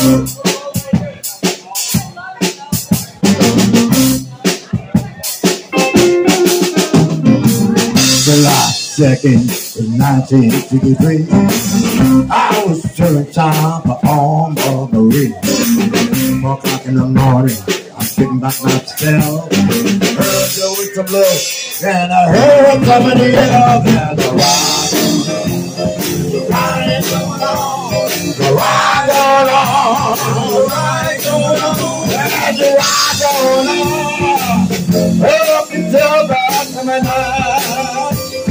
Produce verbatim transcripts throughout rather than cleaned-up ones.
July second in nineteen sixty-three, I was turning time for on Marie. Four o'clock in the morning, I'm sitting back myself. Heard the whistle blow, and I heard coming in. There's a ride, the ride going on, the ride going on, the ride going on, there's a ride going on, up until the midnight.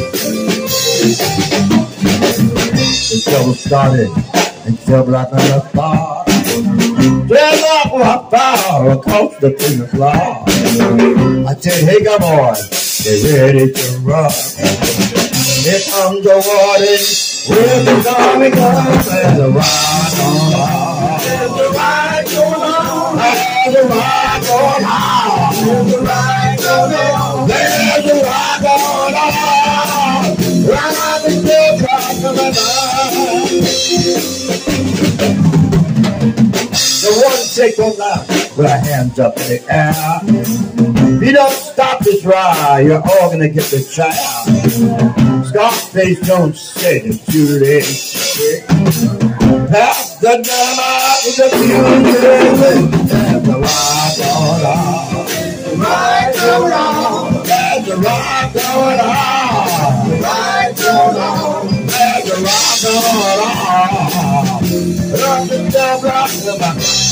The trouble started and Cellblock on the bar. Cellblock walked by across the prison floor. I said, hey, come on, they ready to rock. Here comes the warden with the army gun. There's a ride going on. There's a ride going on. There's a ride going on. There's a ride going on. There's a ride going on. Ride until the midnight. The one take on that with our hands up in the air. If you don't stop this ride, you're all gonna get the child. Scarface don't say the shooting. Pass the dynamite with the music. There's a ride going on. Ride going on. There's a ride going on. Ride going on. There's a ride going on. Rock the Cellblock, rock the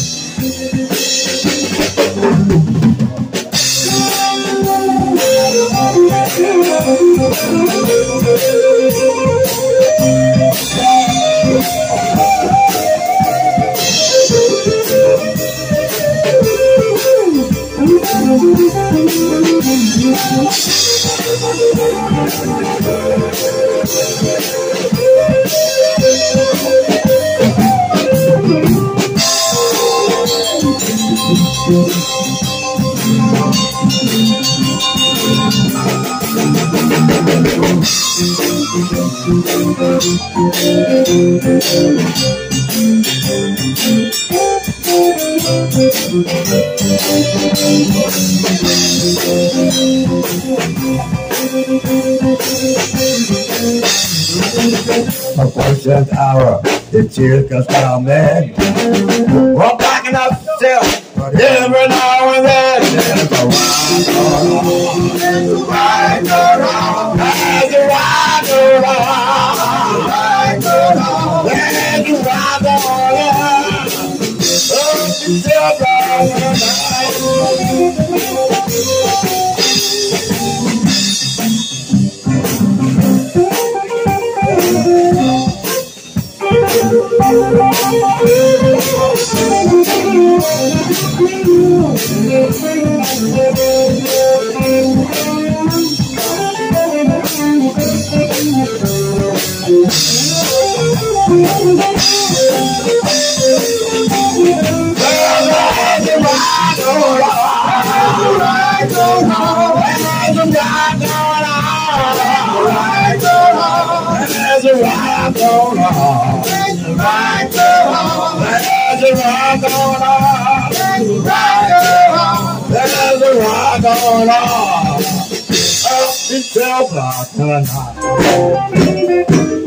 a first hour, the tears got down mad. We're backing up still, but every now and then there's a ride going on. There's a ride going on. There's a ride going on. There's a ride going on. There's a ride going on. Oh, it's still going There's a ride going on. There's a ride going on. There's a ride going on. There's a ride going on. There's a ride going on. Up in Cellblock tonight.